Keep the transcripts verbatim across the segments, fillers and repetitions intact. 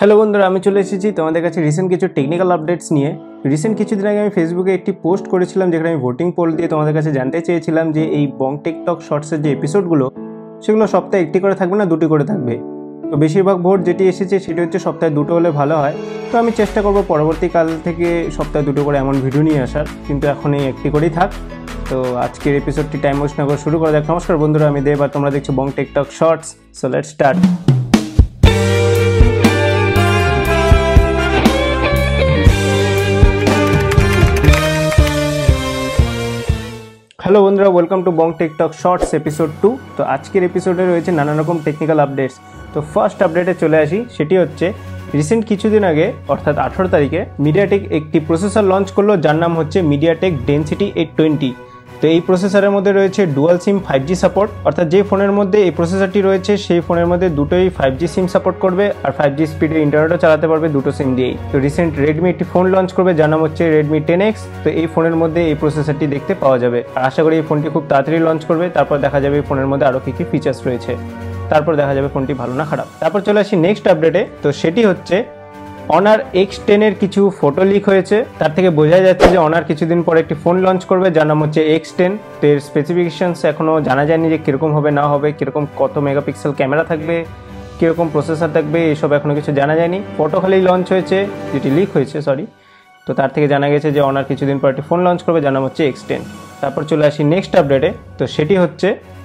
Hello বন্ধুরা, আমি চলে এসেছি তোমাদের কাছে রিসেন্ট কিছু টেকনিক্যাল আপডেটস নিয়ে। রিসেন্ট কিছুদিন আগে আমি ফেসবুকে একটি পোস্ট করেছিলাম যেখানে আমি ভোটিং পোল দিয়ে তোমাদের কাছে জানতে চেয়েছিলাম যে এই বং টেকটক শর্টসের যে এপিসোডগুলো সেগুলো সপ্তাহে একটি করে থাকবে না দুটি করে থাকবে। তো বেশিরভাগ ভোট যেটি এসেছে সেটি হচ্ছে সপ্তাহে দুটো হলে ভালো হয়। তো আমি চেষ্টা করব পরবর্তীকাল থেকে সপ্তাহে দুটো করে এমন ভিডিও নিয়ে আসার, কিন্তু এখন এই একটি করেই থাক। তো আজকের এপিসোডটি টাইম ওয়েস্ট না করে শুরু করে দেখ। নমস্কার বন্ধুরা, আমি দেব আর তোমরা দেখছো Bong TechTalk shorts. So let's start. Hello বন্ধুরা, welcome to Bong TechTalk shorts episode two. তো আজকের এপিসোডে রয়েছে নানা রকম টেকনিক্যাল আপডেটস। তো ফার্স্ট আপডেটে চলে আসি, সেটি হচ্ছে রিসেন্ট কিছুদিন আগে অর্থাৎ আঠারো তারিখে মিডিয়াটেক একটি প্রসেসর লঞ্চ করলো যার নাম হচ্ছে মিডিয়াটেক ডেনসিটি এইট টোয়েন্টি। তো এই প্রসেসরের মধ্যে রয়েছে dual SIM five G support, অর্থাৎ যে ফোনের মধ্যে এই প্রসেসরটি রয়েছে সেই ফোনের মধ্যে দুটোই ফাইভ জি সিম সাপোর্ট করবে আর ফাইভ জি স্পিডের ইন্টারনেটও চালাতে পারবে দুটো সিম দিয়েই। তো রিসেন্ট রেডমি একটি ফোন লঞ্চ করবে যার নাম হচ্ছে রেডমি টেন এক্স। তো এই ফোনের মধ্যে এই প্রসেসরটি দেখতে পাওয়া যাবে আর আশা করি এই ফোনটি খুব তাড়াতাড়ি লঞ্চ করবে। তারপর দেখা যাবে এই ফোনের মধ্যে আরও কী কী ফিচার্স রয়েছে, তারপর দেখা যাবে ফোনটি ভালো না খারাপ। তারপর চলে আসি নেক্সট আপডেটে। তো সেটি হচ্ছে অনার এক্স টেন এর কিছু ফটো লিক হয়েছে, তার থেকে বোঝা যাচ্ছে যে অনার কিছুদিন পরে একটি ফোন লঞ্চ করবে যার নাম হচ্ছে এক্স টেন। তো এর স্পেসিফিকেশনস এখনও জানা যায়নি যে কীরকম হবে না হবে, কীরকম কত মেগাপিক্সেল ক্যামেরা থাকবে, কীরকম প্রসেসর থাকবে, এসব এখনও কিছু জানা যায়নি। ফটো খালি লঞ্চ হয়েছে, যেটি লিক হয়েছে সরি। তো তার থেকে জানা গেছে যে অনার কিছুদিন পর একটি ফোন লঞ্চ করবে যার নাম হচ্ছে এক্স টেন। তারপর চলে আসি নেক্সট আপডেটে। তো সেটি হচ্ছে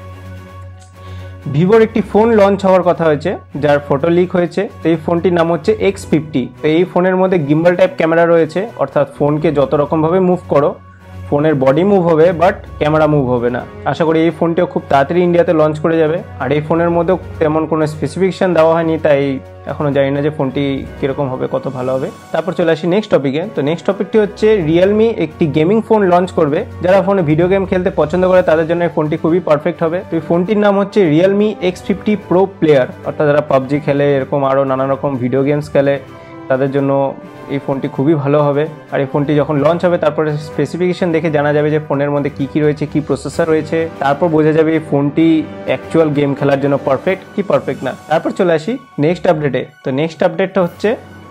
ভিভোর একটি ফোন লঞ্চ হওয়ার কথা হয়েছে যার ফটো লিক হয়েছে। তো এই ফোনটির নাম হচ্ছে এক্স ফিফটি। তো এই ফোনের মধ্যে গিম্বল টাইপ ক্যামেরা রয়েছে, অর্থাৎ ফোনকে যত রকমভাবে মুভ করো ফোনের বডি মুভ হবে বাট ক্যামেরা মুভ হবে না। আশা করি এই ফোনটিও খুব তাড়াতাড়ি ইন্ডিয়াতে লঞ্চ করে যাবে। আর এই ফোনের মধ্যেও তেমন কোনো স্পেসিফিকেশান দেওয়া হয়নি, তাই এখনও জানি না যে ফোনটি কীরকম হবে, কত ভালো হবে। তারপর চলে আসি নেক্সট টপিকে। তো নেক্সট টপিকটি হচ্ছে রিয়েলমি একটি গেমিং ফোন লঞ্চ করবে। যারা ফোনে ভিডিও গেম খেলতে পছন্দ করে তাদের জন্য এই ফোনটি খুবই পারফেক্ট হবে। তো এই ফোনটির নাম হচ্ছে Realme X fifty pro player, অর্থাৎ যারা পাবজি খেলে এরকম আরও নানা রকম ভিডিও গেমস খেলে তাদের জন্য এই ফোনটি খুবই ভালো হবে। আর এই ফোনটি যখন লঞ্চ হবে তারপরে স্পেসিফিকেশন দেখে জানা যাবে যে ফোনের মধ্যে কী কী রয়েছে, কী প্রসেসর রয়েছে, তারপর বোঝা যাবে এই ফোনটি অ্যাকচুয়াল গেম খেলার জন্য পারফেক্ট কি পারফেক্ট না। তারপর চলে আসি নেক্সট আপডেটে। তো নেক্সট আপডেটটা হচ্ছে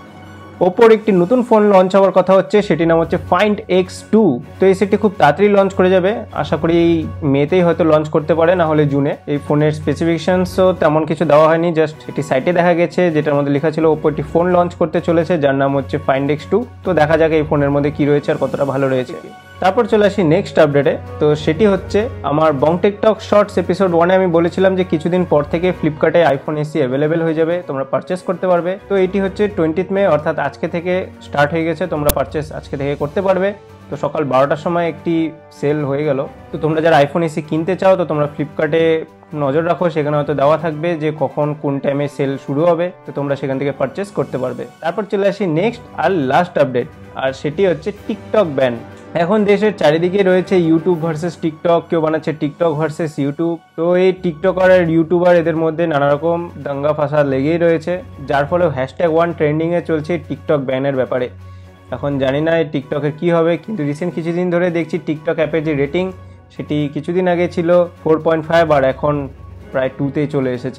ওপোর একটি নতুন ফোন লঞ্চ হওয়ার কথা হচ্ছে, সেটির নাম হচ্ছে ফাইন্ড এক্স টু। তো এই সেটটি খুব তাড়াতাড়ি লঞ্চ করে যাবে, আশা করি এই মেতেই হয়তো লঞ্চ করতে পারে, না হলে জুনে। এই ফোনের স্পেসিফিকেশনসও তেমন কিছু দেওয়া হয়নি, জাস্ট একটি সাইটে দেখা গেছে যেটার মধ্যে লেখা ছিল ওপো একটি ফোন লঞ্চ করতে চলেছে যার নাম হচ্ছে ফাইন্ড এক্স টু। তো দেখা যাক এই ফোনের মধ্যে কী রয়েছে আর কতটা ভালো রয়েছে। তারপর চলে আসি নেক্সট আপডেটে। তো সেটি হচ্ছে আমার বং টেকটক শর্টস এপিসোড ওয়ানে আমি বলেছিলাম যে কিছুদিন পর থেকে ফ্লিপকার্টে আইফোন এসি অ্যাভেলেবেল হয়ে যাবে, তোমরা পারচেস করতে পারবে। তো এটি হচ্ছে টোয়েন্টিথ মে, অর্থাৎ আজকে থেকে স্টার্ট হয়ে গেছে, তোমরা পারচেস আজকে থেকে করতে পারবে। তো সকাল বারোটার সময় একটি সেল হয়ে গেল। তো তোমরা যারা আইফোন এসি কিনতে চাও তো তোমরা ফ্লিপকার্টে নজর রাখো, সেখানে হয়তো দেওয়া থাকবে যে কখন কোন টাইমে সেল শুরু হবে, তো তোমরা সেখান থেকে পারচেস করতে পারবে। তারপর চলে আসি নেক্সট আর লাস্ট আপডেট, আর সেটি হচ্ছে টিকটক ব্যান। এখন দেশের চারিদিকে রয়েছে ইউটিউব ভার্সেস টিকটক, কেউ বানাচ্ছে টিকটক ভার্সেস ইউটিউব। তো এই টিকটকার আর ইউটিউবার এদের মধ্যে নানা রকম দাঙ্গা ফাসাদ লেগেই রয়েছে, যার ফলে হ্যাশট্যাগ ওয়ান ট্রেন্ডিংয়ে চলছে টিকটক ব্যানের ব্যাপারে। এখন জানি না এই টিকটকের কী হবে, কিন্তু রিসেন্ট কিছুদিন ধরে দেখছি টিকটক অ্যাপের যে রেটিং সেটি কিছুদিন আগে ছিল ফোর পয়েন্ট ফাইভ আর এখন প্রায় টুতেই চলে এসেছে।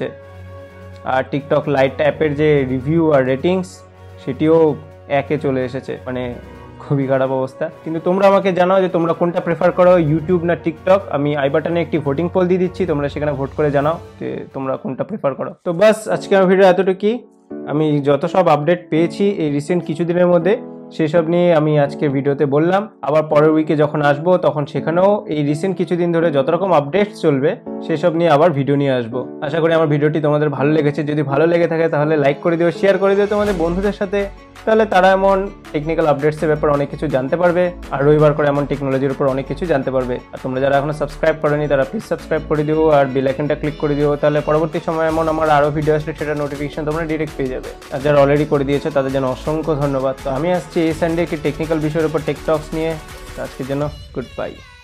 আর টিকটক লাইট অ্যাপের যে রিভিউ আর রেটিংস সেটিও একে চলে এসেছে, মানে খুবই খারাপ অবস্থা। কিন্তু তোমরা আমাকে জানাও যে তোমরা কোনটা প্রেফার করো, ইউটিউব না টিকটক। আমি আই বাটনে একটি ভোটিং পোল দিয়ে দিচ্ছি, তোমরা সেখানে ভোট করে জানাও যে তোমরা কোনটা প্রেফার করো। তো বাস আজকে আমার ভিডিও এতটুকুই। আমি যত সব আপডেট পেয়েছি এই রিসেন্ট কিছুদিনের মধ্যে সেসব নিয়ে আমি আজকের ভিডিওতে বললাম। আবার পরের উইকে যখন আসবো তখন সেখানেও এই রিসেন্ট কিছুদিন ধরে যত রকম আপডেটস চলবে সেসব নিয়ে আবার ভিডিও নিয়ে আসবো। আশা করি আমার ভিডিওটি তোমাদের ভালো লেগেছে। যদি ভালো লেগে থাকে তাহলে লাইক করে দিও, শেয়ার করে দিও তোমাদের বন্ধুদের সাথে, তাহলে তারা এমন টেকনিক্যাল আপডেটসের ব্যাপারে অনেক কিছু জানতে পারবে আর রবিবার করে এমন টেকনোলজির উপর অনেক কিছু জানতে পারবে। আর তোমরা যারা এখনো সাবস্ক্রাইব করেনি তারা প্লিজ সাবস্ক্রাইব করে দিও আর বেল আইকনটা ক্লিক করে দিও, তাহলে পরবর্তী সময় এমন আমার আরও ভিডিও আসলে সেটা নোটিফিকেশন তোমরা ডিরেক্ট পেয়ে যাবে। আর যারা অলরেডি করে দিয়েছে তাদের জন্য অসংখ্য ধন্যবাদ। তো আমি আসছি এই সানডে একটি টেকনিক্যাল বিষয়ের উপর টেক টক্স নিয়ে। আজকের জন্য গুড বাই।